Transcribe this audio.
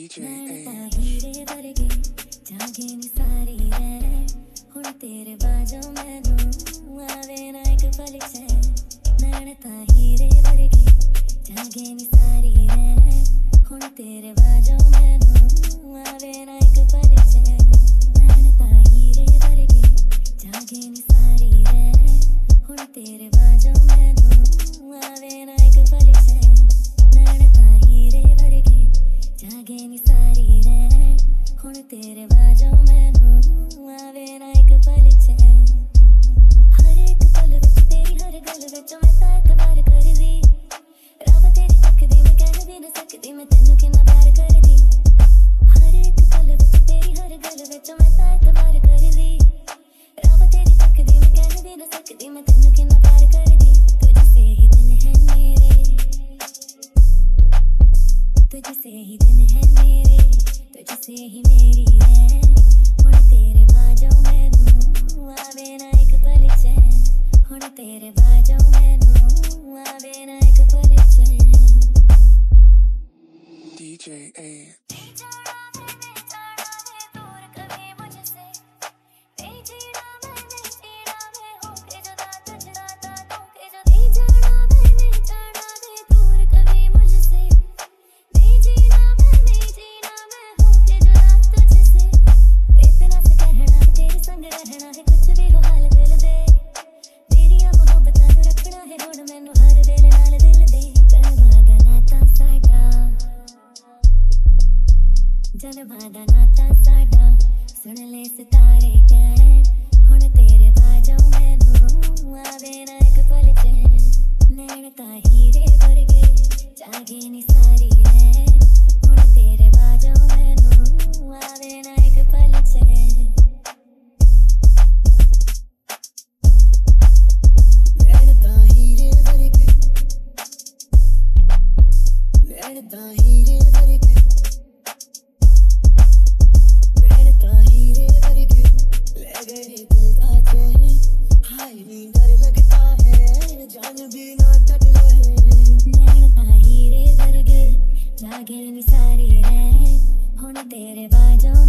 हीरे वर्गे जागे नी सारी रैन हुण तेरे बाजों मैनू आवे ना एक पल चैन नैन तां हीरे वर्गे जागे नी सारी रैन हुण तेरे बाजों मैनू आवे ना एक पल चैन नैन तां हीरे वर्गे जागे नी सारी रैन हुण तेरे बाजों मैनू आवे ना एक पल चैन नैन तां हीरे वर्गे जागे नी सारी रैन हुण तेरे बाजों मैनू आवे ना एक पल चैन हर एक पल विच तेरी हर गल विच मैं तां इतबार करदी रब तेरी तकदी मैं कह भी ना सकदी मैं तैनू किन्ना प्यार करदी हर एक पल विच तेरी हर गल विच मैं तां इतबार करदी रब तेरी तकदी मैं कह भी ना सकदी मैं तैनू किन्ना प्यार करदी तुझसे ही दिन है मेरे तुझसे ही दिन है मेरे तुझसे ही मेरी रैन हुण तेरे बाजों मैनू आवे ना एक पल चैन हुण तेरे बाजों मैनू आवे ना एक पल चैन DJ A जलवादा नाता साडा सुन ले सितारे कैन हुण तेरे बाजों मैनू आवे ना एक पल चैन नैन तां हीरे वर्गे जागे नी सारी रैन हुण तेरे बाजों मैनू आवे ना एक पल चैन नैन तां हीरे वर्गे नैन तां हीरे वर्गे जागे नी सारी रैन हुण तेरे बाजों